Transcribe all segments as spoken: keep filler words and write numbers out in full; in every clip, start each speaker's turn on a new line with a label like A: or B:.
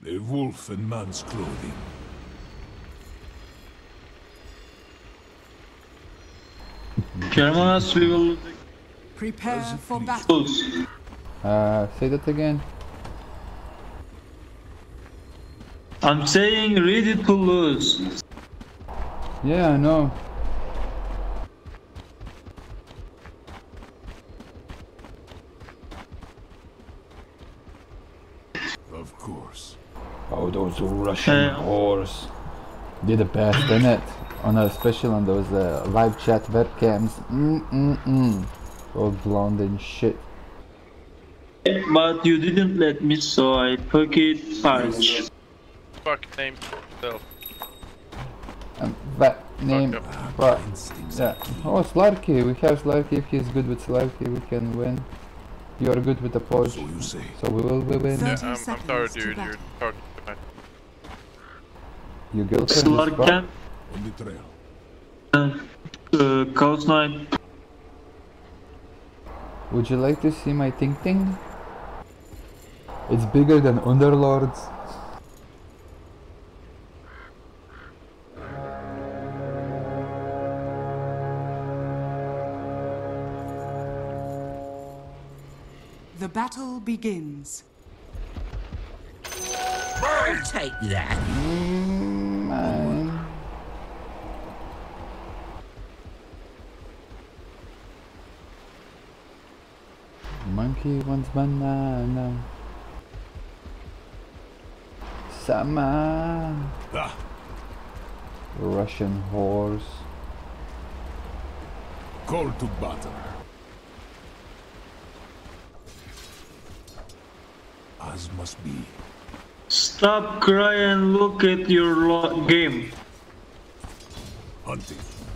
A: A wolf in man's clothing.
B: Germanas, we will
C: Prepare for battle.
D: Uh, say that again.
B: I'm saying ready to lose.
D: Yeah, I know.
A: Of course.
D: Oh, those Russian
B: Uh,
D: whores. They're the best, innit? On a, especially on those uh, live chat webcams. Mm mm mm. All blonde and shit.
B: But you didn't let me, so I took it punch.
E: Fuck name yourself.
D: Um, but name,
E: up.
D: but
A: Instincts
D: yeah.
A: are key.
D: Oh, Slarky. We have Slarky. If he's good with Slarky, we can win. You are good with the Porsche,
A: So you say.
D: so we will we win.
E: Yeah,
C: thirty
E: I'm, I'm
C: seconds
E: sorry,
C: to
E: dude.
C: battle.
E: You're talking too much.
D: Your girlfriend is
B: Slarkan,
D: back?
A: On the trail.
B: uh, Chaos Knight.
D: Would you like to see my Ting Ting? It's bigger than Underlord's.
C: The battle begins.
F: I'll take that.
D: Mm, mine. Monkey wants banana. Sama.
A: Ah,
D: Russian horse.
A: call to battle. As must be.
B: Stop crying and look at your lo game.
A: Hunting.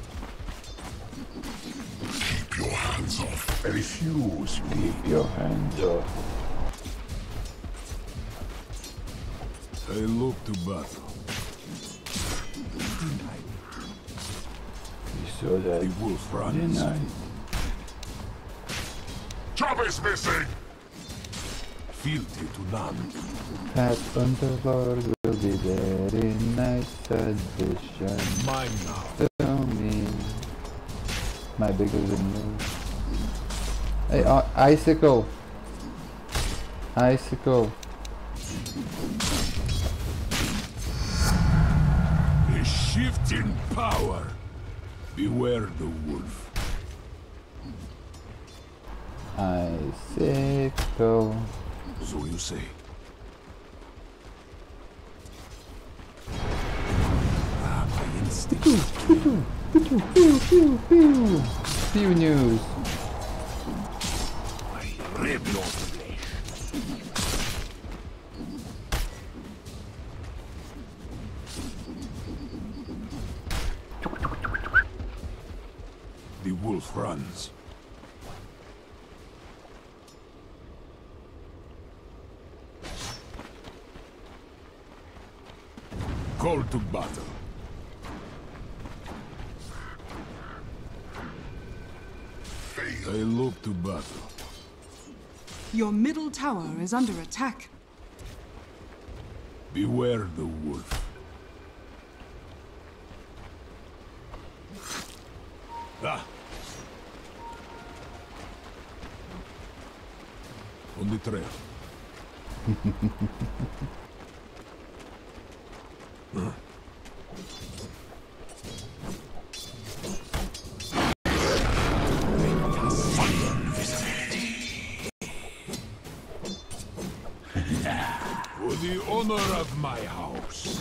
A: Keep your hands off. Refuse me.
D: Keep your hands off.
A: I look to battle.
D: You saw that,
A: The wolf
D: didn't
A: runs.
D: I?
A: Job is missing. Fealty to none.
D: That Underlord will be very nice addition.
A: Mine now.
D: Tell me. My bigger than yours. Hey, uh, Icicle. Icicle.
A: A shift in power. Beware the wolf.
D: Icicle.
A: So you say. Ah, my instincts.
D: Pew, pew, pew. Pew news.
A: I rip your flesh. The wolf runs. Call to battle. I look to battle.
C: Your middle tower is under attack.
A: Beware the wolf. Ah! On the trail. Huh? For the honor of my house.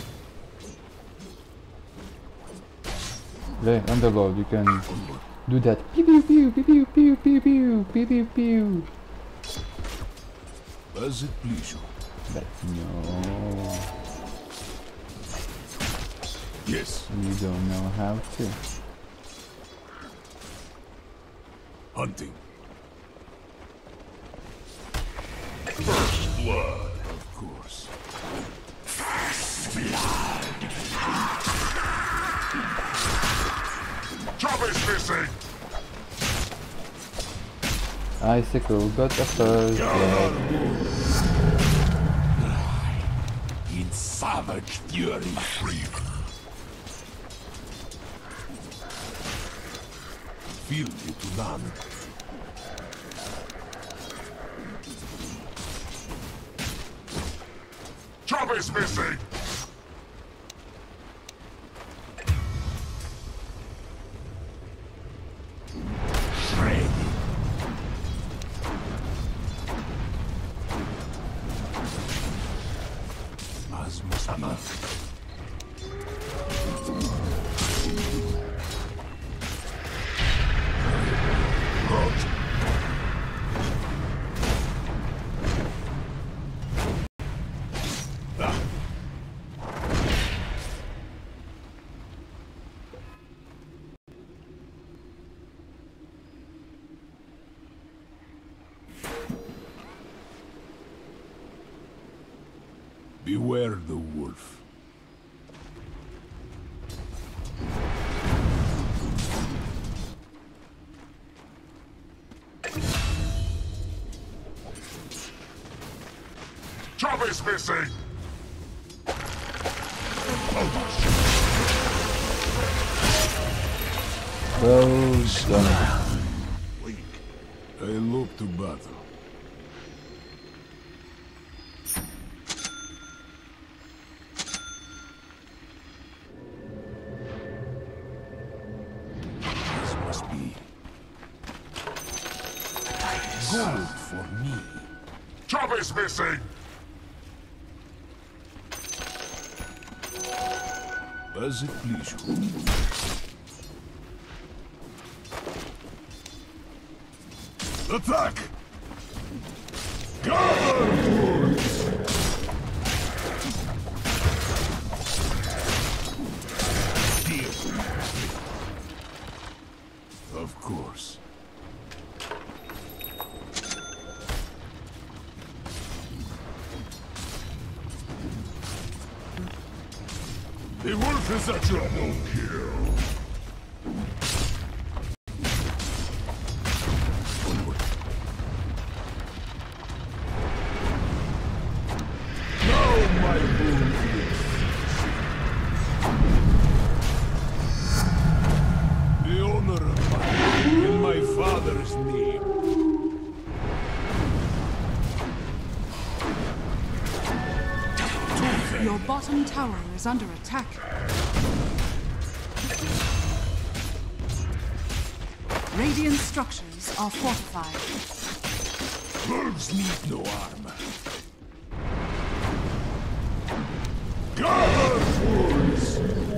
D: Hey, Underlord, you can do that. Pew pew pew pew pew pew pew pew pew pew pew.
A: As it please you.
D: But no,
A: Yes.
D: you don't know how to.
A: Hunting. First blood. Of course. Job is missing.
D: Icicle got the first blood.
A: savage fury. Fealty to none. Job is missing! Shred. Asmusama. Beware the wolf. Job is missing!
D: Well done.
A: I look to battle. Gold for me. Job is missing! As it please you. Attack! Gather woods! Of course. The wolf is at your no kill. Onward. Now my wound is. The honor of my in my father's name.
C: Your bottom tower is under attack. Radiant structures are fortified.
A: Wolves need no armor. Gather woods!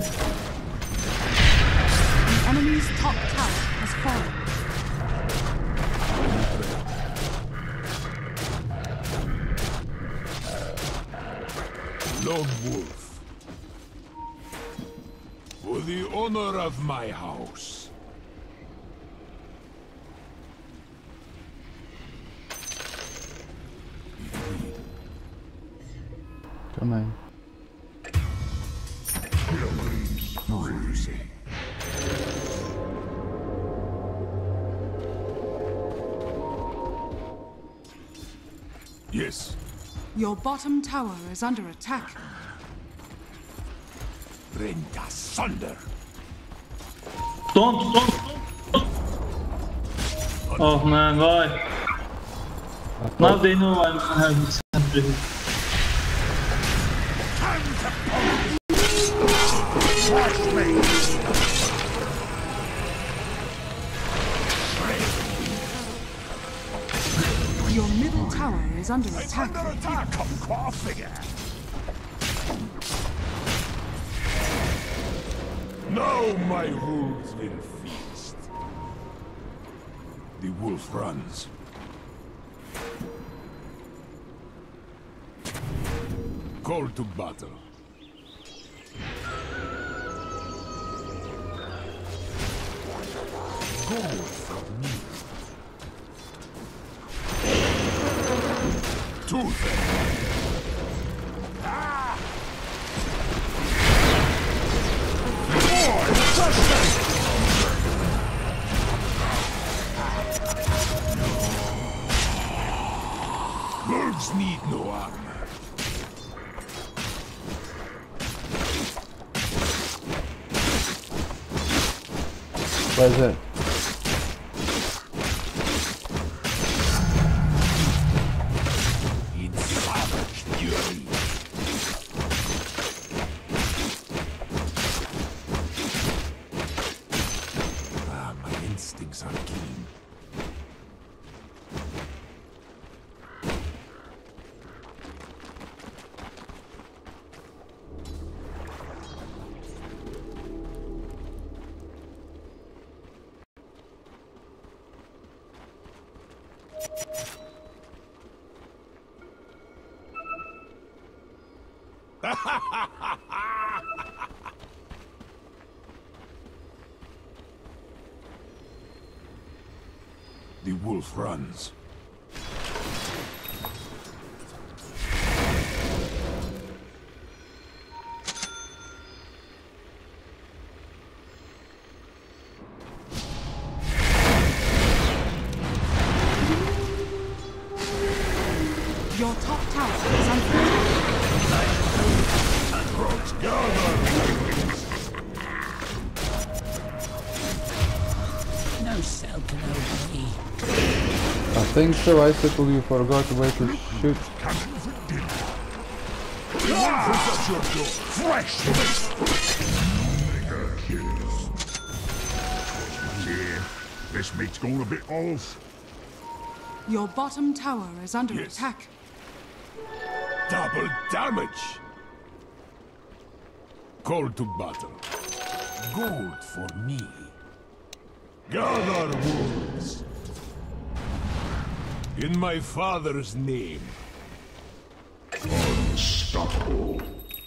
C: The enemy's top tower has fallen.
A: Lone wolf. For the honor of my house.
D: Come on.
A: Crazy. Yes.
C: Your bottom tower is under attack.
A: Rend asunder.
B: Don't, don't, don't. Oh man, why? Now they know I'm having something.
C: Your middle tower is under attack.
A: Under attack, come claw figure. Now my wolves will feast. The wolf runs. Call to battle. Gold from me. Tooth. Ah! Wolves need no armor.
D: What is it?
A: In savage fury. Ah, my instincts are keen. The wolf runs.
C: Your top tower is under attack.
A: Approach gather!
F: No cell can obey.
D: I think so, Icicle, you forgot where to shoot.
A: Coming for dinner. Ah! Your door. Fresh! Mega kills. Yeah, this meat's going a bit off.
C: Your bottom tower is under
A: Yes.
C: attack.
A: Double damage! Call to battle. Gold for me. Gather wolves. In my father's name. Unstoppable.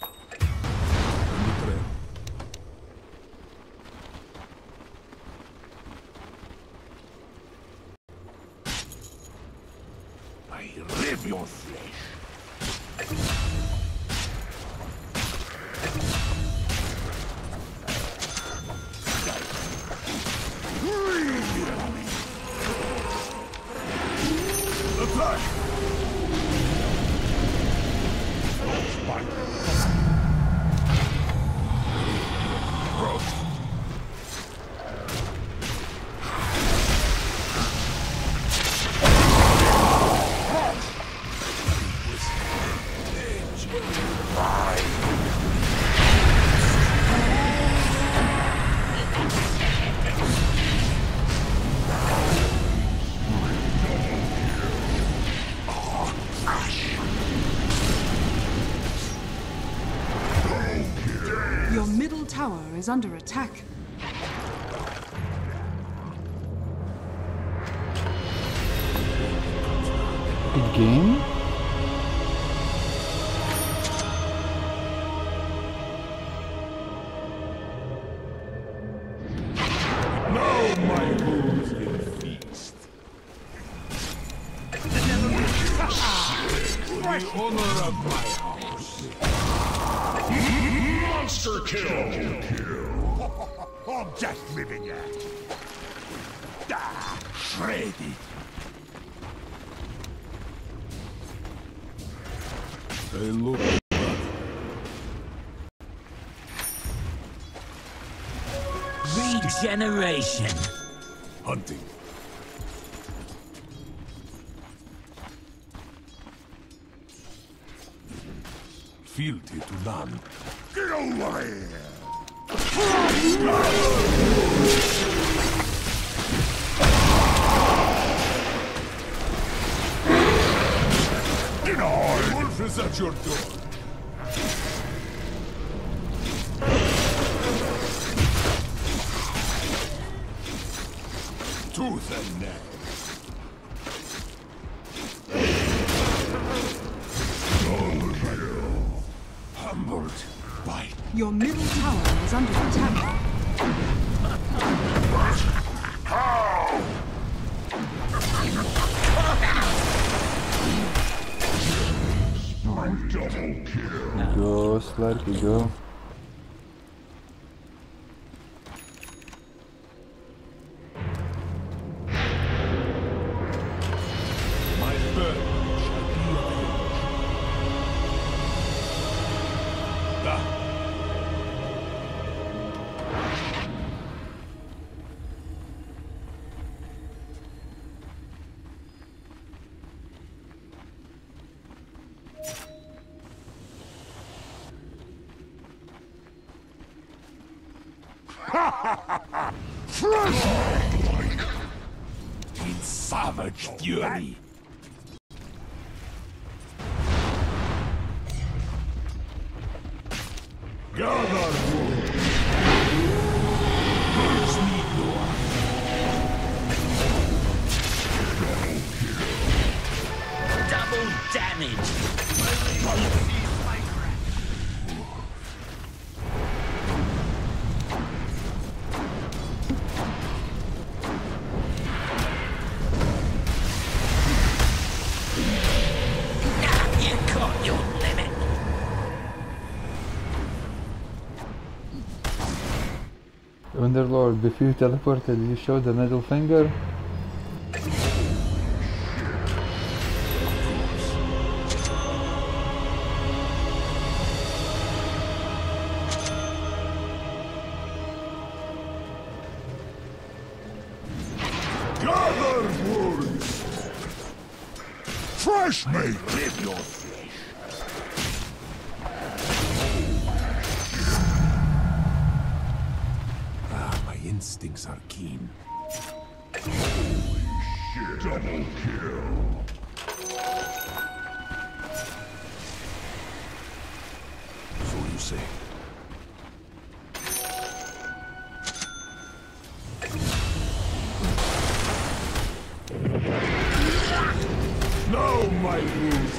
A: I rip your flesh. Attack!
C: Your middle tower is under attack.
D: Good game?
A: Now my wolves can feast. For the honor of my house. Monster kill! Kill. I'm just living ya. Ah, shredded. They look
F: Regeneration.
A: hunting. Fealty to none. Get over here! Get on! Wolf is at your door. Tooth and nail. Humbled by
C: Your middle tower is under attack.
A: double kill.
D: Go, Slarky, go.
A: My burden shall be avenged. Ah.
F: In savage fury.
A: Gather wood.
F: Double damage. You caught your limit.
D: Underlord, before you teleported, you showed the middle finger.
A: Gather wood. Fresh meat.
F: Live your flesh. Ah, my instincts are keen.
A: Double kill.
F: So you say.
A: Now my wound.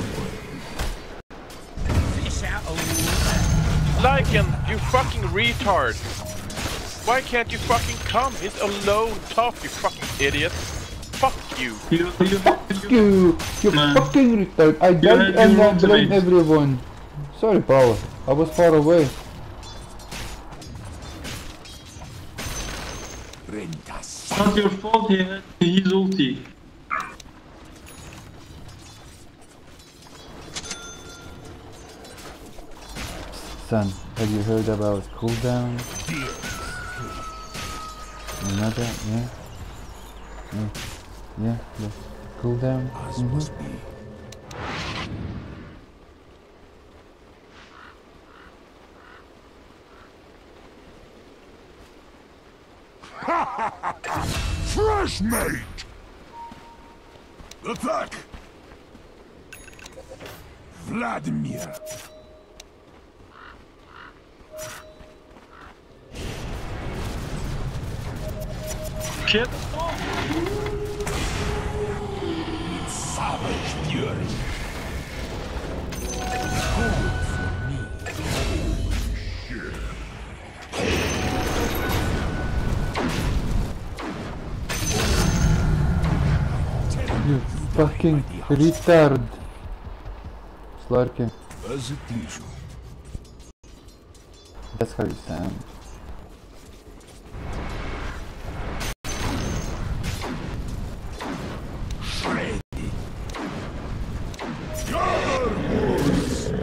F: Fish out of water.
E: Lycan, you fucking retard! Why can't you fucking come? He's alone top, you fucking idiot! Fuck you!
B: You, you,
D: You, you
B: Man.
D: fucking retard. I
B: had
D: died and
B: your
D: I blamed
B: ultimate.
D: everyone. Sorry, Paul. I was far away.
F: Rentas.
B: it's not your fault he had his ulti.
D: Son, have you heard about cooldown? You know that? Yeah? Yeah, yeah, yeah. Cooldown?
F: As
D: Mhm.
F: must be.
A: Fresh meat.
F: Attack! Vladimir.
B: Shit.
F: Savage fury. Hold for me.
D: You fucking retard. Slarky.
F: As it please you.
D: That's how you sound.
F: Shred.
A: Gather woods.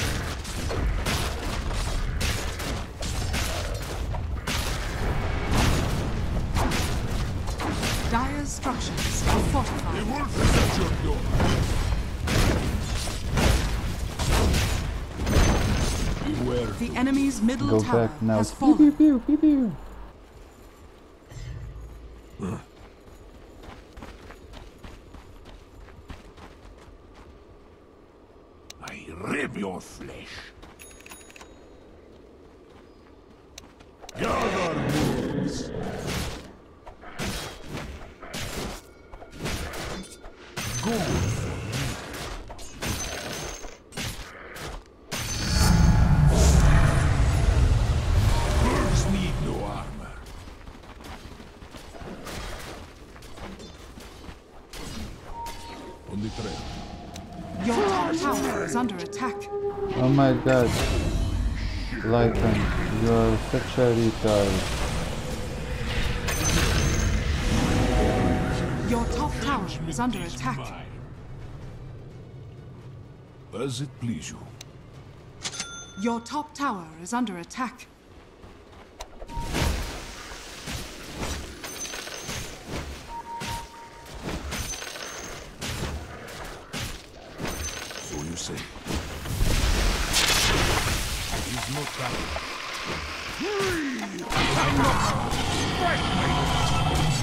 C: Dire's structures are fortified.
A: Wolf is at your door.
F: Beware.
C: The enemy's middle
D: Go
C: tower
D: back now.
C: has
D: Pew
C: fallen.
D: pew pew pew pew.
F: I rip your flesh.
A: Gather woods.
F: Good. Birds need no armor. On the trail.
C: Your top tower is under attack.
D: Oh my god. Lycan, you're such a retard.
C: Your top tower is under attack.
F: As it please you.
C: Your top tower is under attack.
F: So you say. It is not that.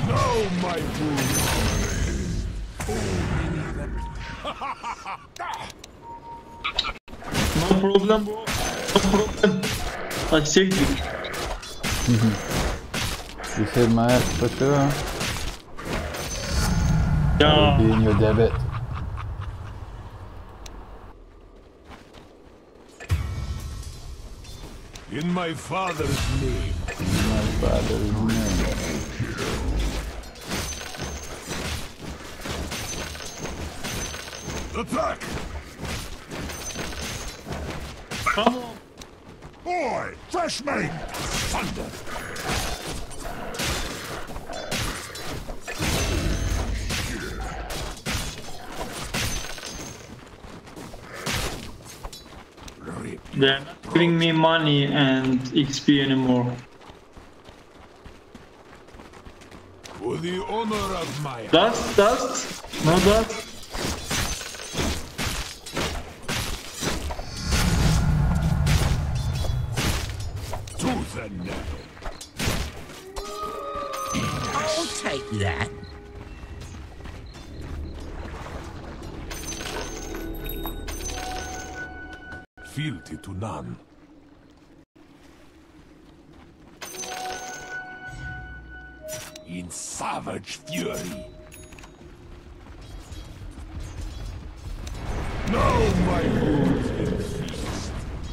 F: Now my wound.
B: No problem, bro. No problem. I saved you.
D: You saved my ass for sure. I will
B: Yeah.
D: be in your debit.
F: In my father's name.
D: My father's name.
F: Attack!
B: Come on.
A: Boy, fresh meat!
F: Thunder! Rip.
B: They're not giving me money and X P anymore.
F: For the honor of my
B: Dust, dust. No dust.
F: tooth and nail.
G: I'll take that.
F: Fealty to none. In savage fury. Now my wounds in feast.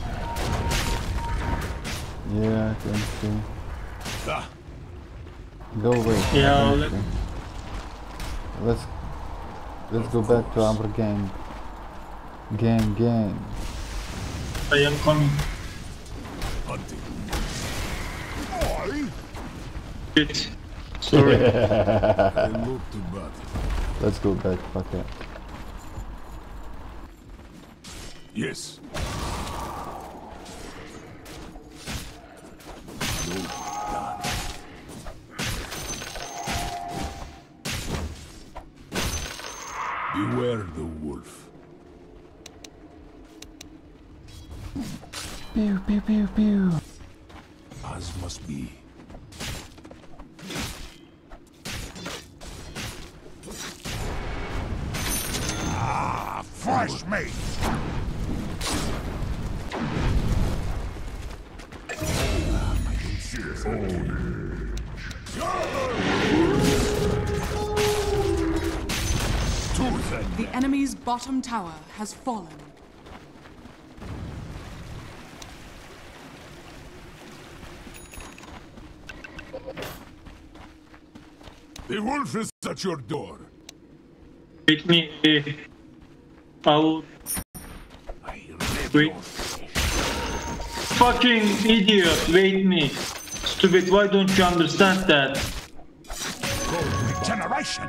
D: Yeah, I can see.
F: Ah,
D: Go away.
B: Yeah,
D: I
B: let-
D: can see. Let's let's go back to our gang. Gang, gang.
B: I am coming.
F: hunting.
A: Boy!
B: Shit. Sorry.
F: I look to battle.
D: Let's go back. Fuck it.
F: Yes. No done. Beware the wolf.
D: Pew pew pew pew.
F: As must be.
A: Ah, fresh meat!
F: Tooth and
C: The enemy's bottom tower has fallen.
F: the wolf is at your door.
B: Wait me. eh. I will.
F: I rip
B: Wait.
F: your flesh.
B: Fucking idiot. Wait me. Stupid. Why don't you understand that?
A: Regeneration!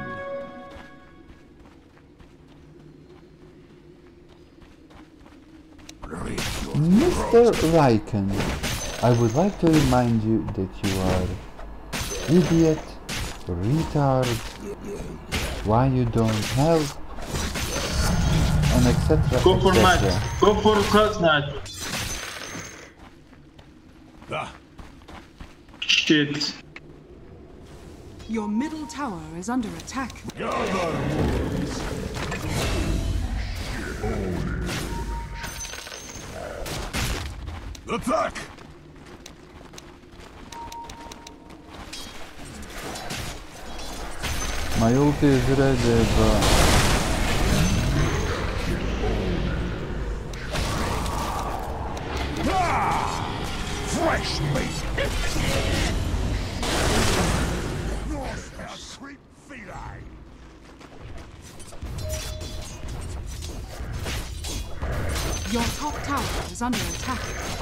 F: Rip your
D: Mister Lycan, I would like to remind you that you are idiot, retard, why you don't help, and et cetera.
B: Go for
D: et
B: match.
D: cetera.
B: Go for cross match.
F: Ah,
B: Shit.
C: Your middle tower is under attack.
F: gather wounds. Attack!
D: My ulti is ready, bro.
A: Fresh meat! North our sweet feline!
C: Your top tower is under attack.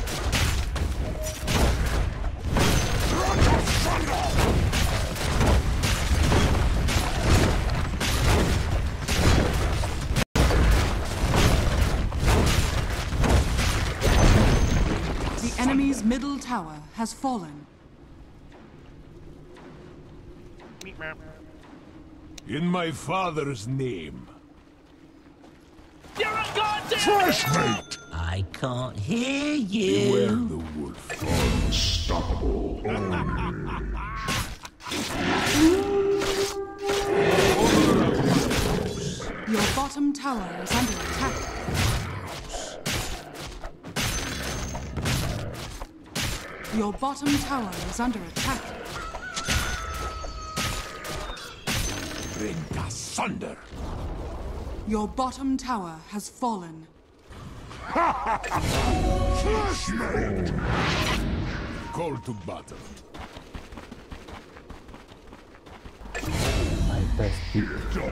C: The enemy's middle tower has fallen.
F: In my father's name.
A: Fresh meat!
G: I can't hear
F: Beware
G: you.
F: the wolf.
A: Unstoppable.
C: tower is under attack. Your bottom tower is under attack.
F: Rend asunder.
C: Your bottom tower has fallen.
F: Call to battle.
D: My best pick.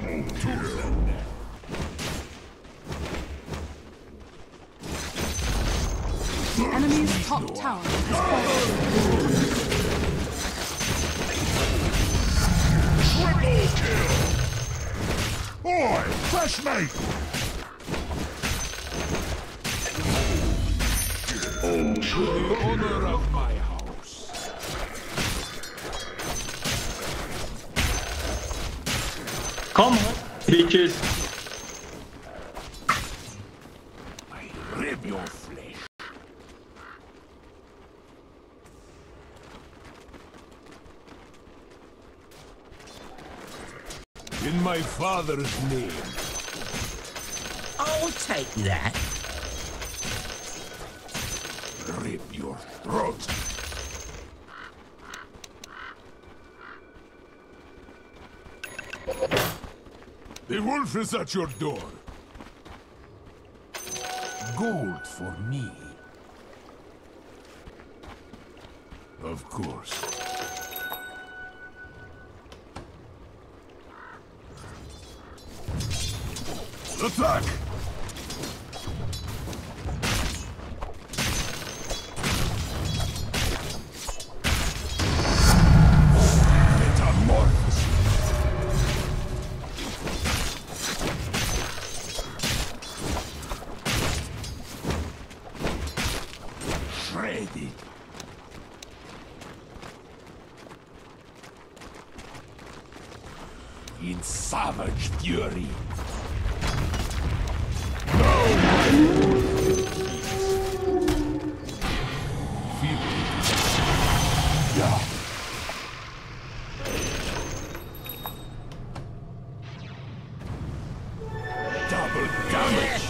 C: The enemy's top tower has fallen.
A: Triple kill! Oi, fresh mate!
F: To the honor of my house.
B: Come on, bitches.
F: I rip your flesh. In my father's name.
G: I'll take that.
F: Rip your throat. The wolf is at your door. Gold for me. Of course. Attack! Metamorphosis. Shredded. In savage fury. Double damage.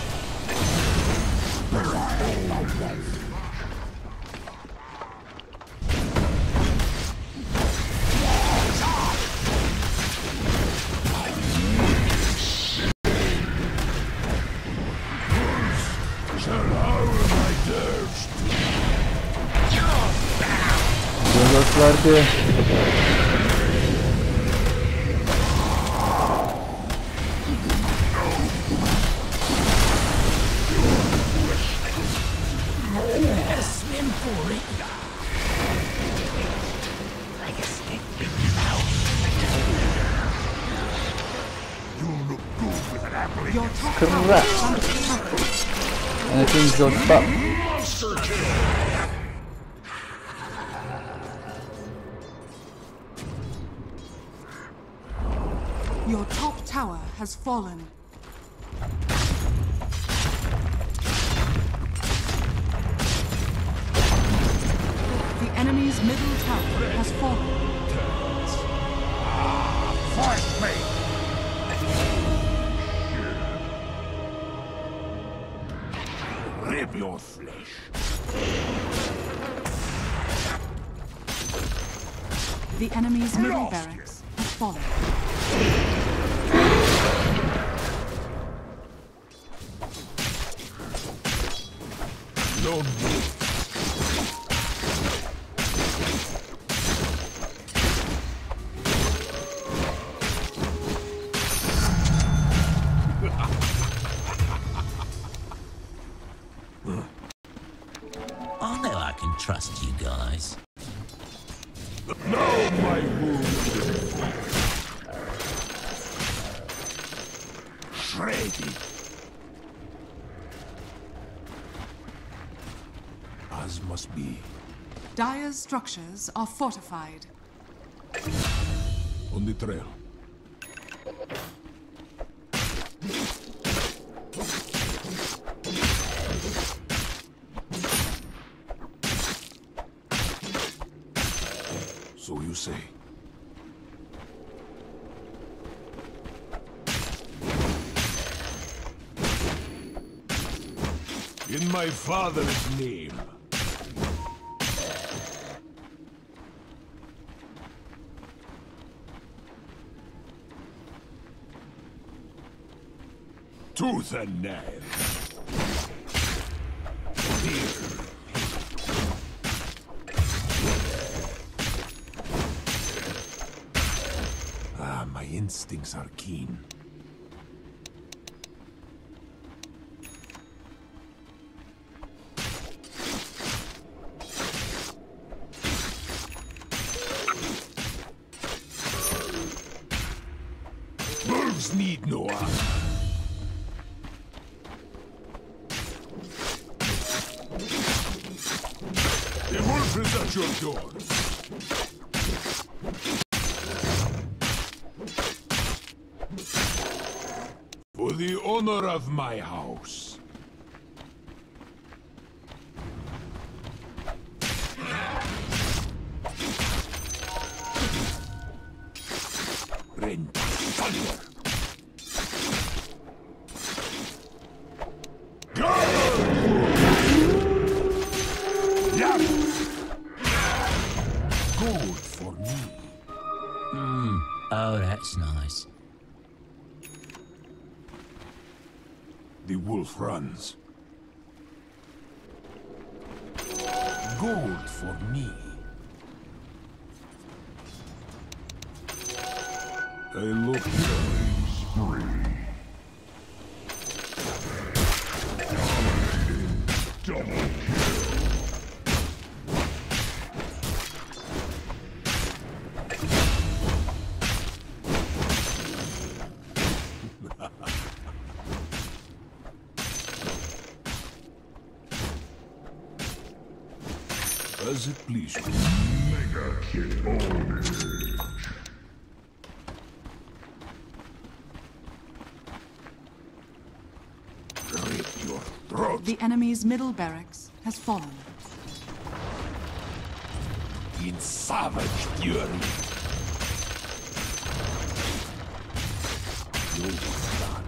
D: Yozlaşlardı.
G: Swim for it. Like a stick.
A: You look good with an apple.
C: Your top tower is under attack.
D: Anything's got back.
A: Monster kill!
C: Your top tower has fallen. The enemy's middle tower has fallen.
A: Fresh mate!
F: Rip your flesh.
C: The enemy's middle barracks has fallen.
F: No.
G: I know I can trust you guys.
F: Now my wound. Shredded. As must be.
C: Dire's structures are fortified.
F: On the trail. So you say. In my father's name. Tooth and nail. Here. Ah, my instincts are keen. Wolves need no armor. The wolf is at your door. For the honor of my house. Rend thunder. Go! Yeah. Gold for me.
G: Hmm. Oh, that's nice.
F: The wolf runs. Gold for me. I look
A: Spree. Double kill.
F: as it please you.
A: Mega kill.
F: Rip your throat.
C: The enemy's middle barracks has fallen.
F: In savage fury. You'll be done.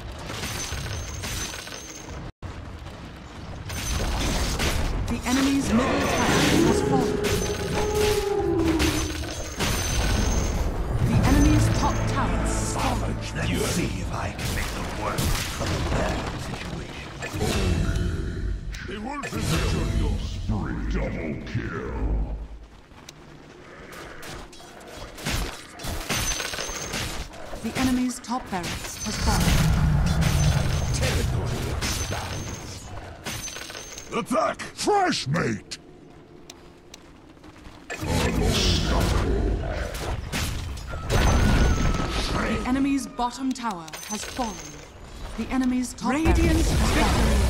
C: The enemy's middle tower has fallen. The enemy's top tower has fallen.
F: Savage fury.
H: See if I can make the worst from a bad situation.
F: The wolf is at your door.
A: Spree. Double kill.
C: The enemy's top barracks has fallen.
F: Territory expands.
A: Attack! Fresh mate! Unstoppable.
C: The enemy's bottom tower has fallen. The enemy's top Radiant victory.